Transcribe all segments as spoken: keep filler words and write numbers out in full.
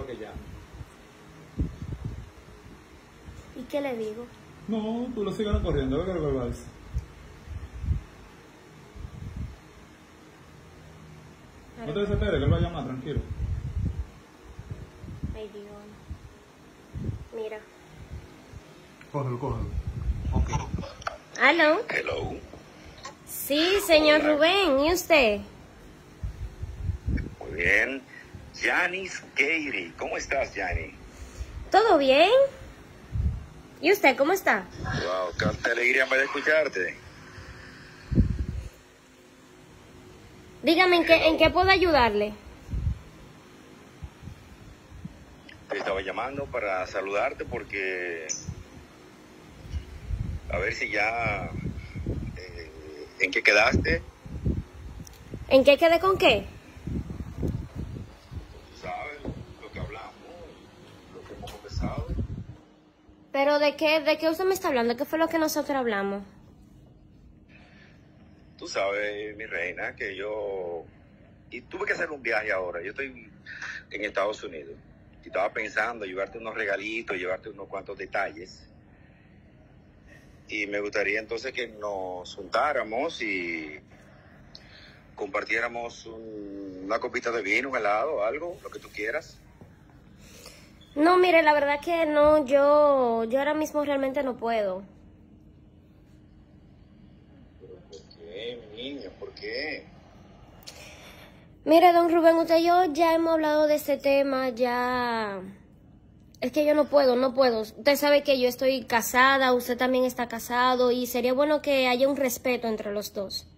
para que llame. ¿Y qué le digo? No, tú lo sigas corriendo, a ver qué lo que va a decir. No te desesperes, que él va a llamar, tranquilo. Ay, Dios. Mira. Cógelo, cógelo. Ok. ¿Aló? Hello. Sí, señor Hola. Rubén, ¿y usted? Muy bien. Yanis Keiri. ¿Cómo estás, Yani? ¿Todo bien? ¿Y usted cómo está? Wow, qué alegría me da escucharte. Dígame, ¿en qué, ¿en qué puedo ayudarle? Te estaba llamando para saludarte porque... A ver si ya... eh, ¿en qué quedaste? ¿En qué quedé con qué? ¿Sabes lo que hablamos? Lo que hemos conversado. ¿Pero de qué, de qué usted me está hablando? ¿Qué fue lo que nosotros hablamos? Tú sabes, mi reina, que yo... Y tuve que hacer un viaje ahora. Yo estoy en Estados Unidos. Y estaba pensando llevarte unos regalitos, llevarte unos cuantos detalles. Y me gustaría entonces que nos juntáramos y compartiéramos un- una copita de vino, un helado, algo, lo que tú quieras. No, mire, la verdad que no, yo, yo ahora mismo realmente no puedo. ¿Pero por qué, mi niño? ¿Por qué? Mire, don Rubén, usted y yo ya hemos hablado de este tema, ya... Es que yo no puedo, no puedo. Usted sabe que yo estoy casada, usted también está casado y sería bueno que haya un respeto entre los dos.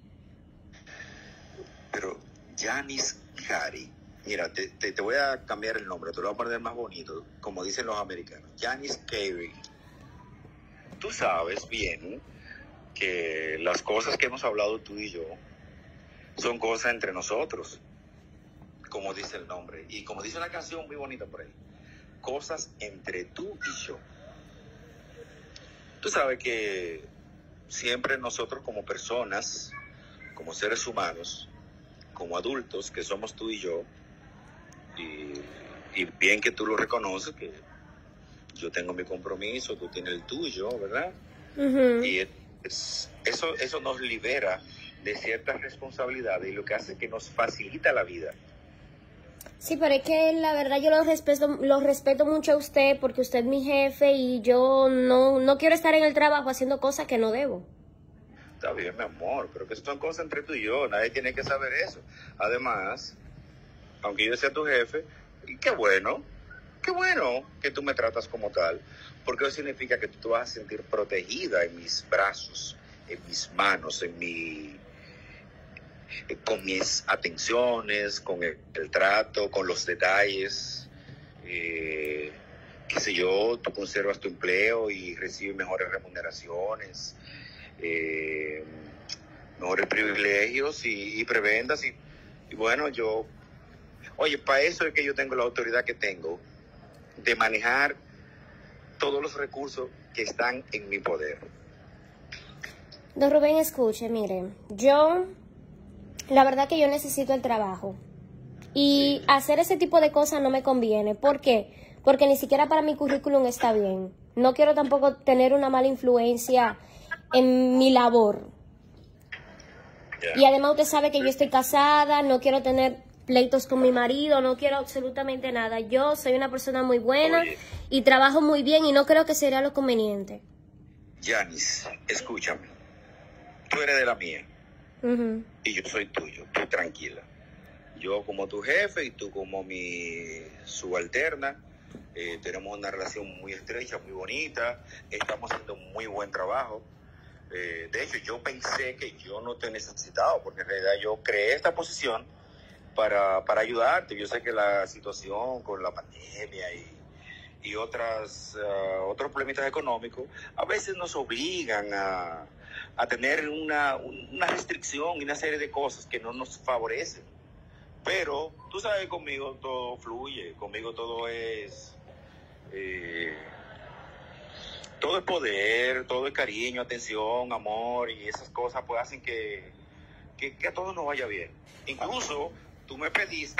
Pero Yanis Kari, mira, te, te, te voy a cambiar el nombre, te lo voy a poner más bonito, como dicen los americanos. Yanis Kari. Tú sabes bien que las cosas que hemos hablado tú y yo son cosas entre nosotros, como dice el nombre. Y como dice una canción muy bonita por ahí, cosas entre tú y yo. Tú sabes que siempre nosotros como personas, como seres humanos, como adultos que somos tú y yo, y, y bien que tú lo reconoces, que yo tengo mi compromiso, tú tienes el tuyo, ¿verdad? Ujú. Y es, eso, eso nos libera de ciertas responsabilidades y lo que hace es que nos facilita la vida. Sí, pero es que la verdad yo lo respeto, lo respeto mucho a usted porque usted es mi jefe y yo no, no quiero estar en el trabajo haciendo cosas que no debo. Está bien, mi amor, pero que son cosas entre tú y yo, nadie tiene que saber eso. Además, aunque yo sea tu jefe, y qué bueno, qué bueno que tú me tratas como tal, porque eso significa que tú te vas a sentir protegida en mis brazos, en mis manos, en mi, eh, con mis atenciones, con el, el trato, con los detalles. Eh, qué sé yo, tú conservas tu empleo y recibes mejores remuneraciones, eh, mejores privilegios y, y prebendas. Y, y bueno, yo, oye, para eso es que yo tengo la autoridad que tengo de manejar todos los recursos que están en mi poder. Don Rubén, escuche, mire, yo, la verdad que yo necesito el trabajo y hacer ese tipo de cosas no me conviene. ¿Por qué? Porque ni siquiera para mi currículum está bien. No quiero tampoco tener una mala influencia en mi labor. Yeah. Y además usted sabe que yo estoy casada, no quiero tener pleitos con mi marido, no quiero absolutamente nada. Yo soy una persona muy buena Oye. y trabajo muy bien y no creo que sería lo conveniente. Yanis, escúchame, tú eres de la mía Ujú. y yo soy tuyo, tú tranquila. Yo como tu jefe y tú como mi subalterna, eh, tenemos una relación muy estrecha, muy bonita, estamos haciendo un muy buen trabajo. Eh, de hecho, yo pensé que yo no te necesitaba, porque en realidad yo creé esta posición para, para ayudarte. Yo sé que la situación con la pandemia y, y otras, uh, otros problemitas económicos a veces nos obligan a, a tener una, una restricción y una serie de cosas que no nos favorecen. Pero tú sabes, conmigo todo fluye, conmigo todo es... Eh, todo es poder, todo es cariño, atención, amor, y esas cosas pues hacen que, que, que a todos nos vaya bien. Incluso tú me pediste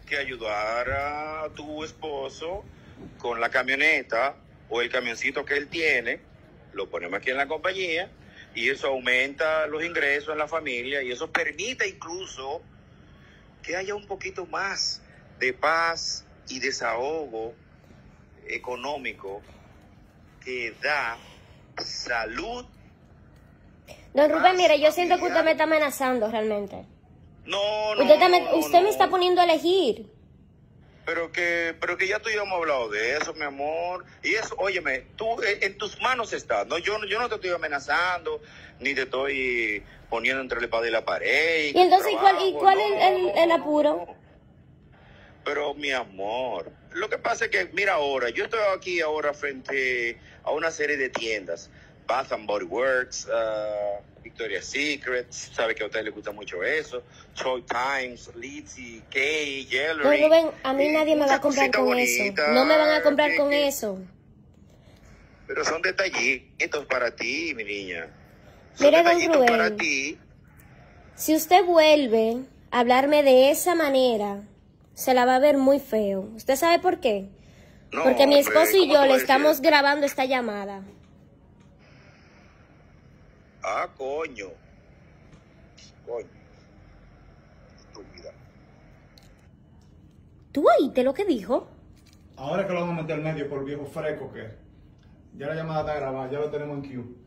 que ayudar a tu esposo con la camioneta o el camioncito que él tiene, lo ponemos aquí en la compañía, y eso aumenta los ingresos en la familia, y eso permite incluso que haya un poquito más de paz y desahogo económico que da salud. Don Rubén, mire, yo más siento que usted familiar. me está amenazando realmente. No, no, Usted, está me, no, usted me no. está poniendo a elegir. Pero que, pero que ya tú y yo hemos hablado de eso, mi amor. Y eso, óyeme, tú en, en tus manos está. No, yo, yo no te estoy amenazando, ni te estoy poniendo entre la espada y la pared. Y entonces, ¿cuál, y trabajo, cuál no, es el, el no, apuro? no. Pero mi amor, lo que pasa es que, mira ahora, yo estoy aquí ahora frente a una serie de tiendas. Bath and Body Works, uh, Victoria's Secret, sabe que a ustedes les gusta mucho eso, Toy Times, Lizzy, Kay, Don Jewelry. Rubén, a mí y nadie me va muchas a comprar cositas con eso. bonitas No me van a comprar que- con que- eso. Pero son detallitos para ti, mi niña. Son Mire, don detallitos para Rubén, ti. si usted vuelve a hablarme de esa manera, se la va a ver muy feo. ¿Usted sabe por qué? No, Porque mi hombre, esposo y ¿cómo yo tú le vas a estamos decir? grabando esta llamada. Ah, coño. Coño. Estúpida. ¿Tú oíste lo que dijo? Ahora es que lo vamos a meter al medio por viejo fresco que es. Ya la llamada está grabada, ya lo tenemos en queue.